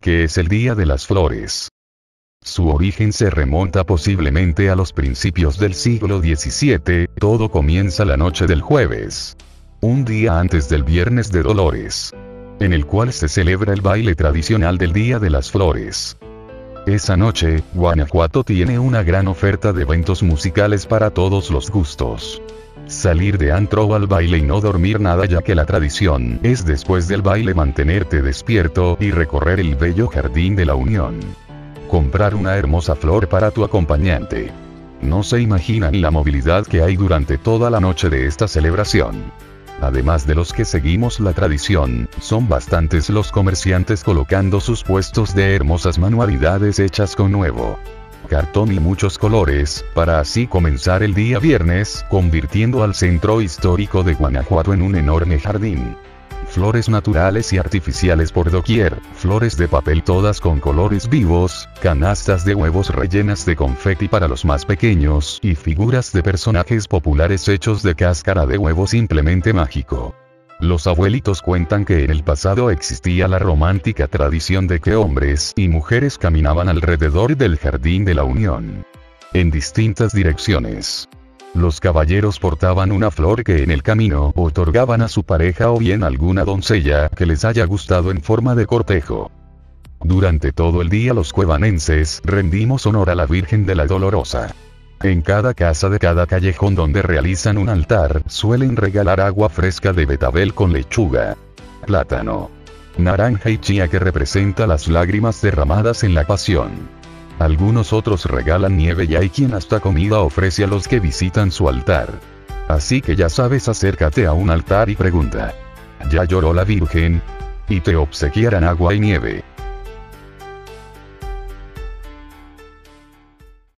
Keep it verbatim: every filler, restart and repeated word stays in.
que es el Día de las Flores. Su origen se remonta posiblemente a los principios del siglo diecisiete, todo comienza la noche del jueves, un día antes del Viernes de Dolores, en el cual se celebra el baile tradicional del Día de las Flores. Esa noche, Guanajuato tiene una gran oferta de eventos musicales para todos los gustos. Salir de antro al baile y no dormir nada, ya que la tradición es después del baile mantenerte despierto y recorrer el bello Jardín de la Unión. Comprar una hermosa flor para tu acompañante. No se imaginan la movilidad que hay durante toda la noche de esta celebración. Además de los que seguimos la tradición, son bastantes los comerciantes colocando sus puestos de hermosas manualidades hechas con nuevo cartón y muchos colores, para así comenzar el día viernes, convirtiendo al centro histórico de Guanajuato en un enorme jardín. Flores naturales y artificiales por doquier, flores de papel todas con colores vivos, canastas de huevos rellenas de confeti para los más pequeños, y figuras de personajes populares hechos de cáscara de huevo simplemente mágico. Los abuelitos cuentan que en el pasado existía la romántica tradición de que hombres y mujeres caminaban alrededor del Jardín de la Unión, en distintas direcciones. Los caballeros portaban una flor que en el camino otorgaban a su pareja o bien alguna doncella que les haya gustado en forma de cortejo. Durante todo el día los cuevanenses rendimos honor a la Virgen de la Dolorosa. En cada casa de cada callejón donde realizan un altar, suelen regalar agua fresca de betabel con lechuga, plátano, naranja y chía, que representa las lágrimas derramadas en la pasión. Algunos otros regalan nieve y hay quien hasta comida ofrece a los que visitan su altar. Así que ya sabes, acércate a un altar y pregunta: ¿ya lloró la Virgen? Y te obsequiarán agua y nieve.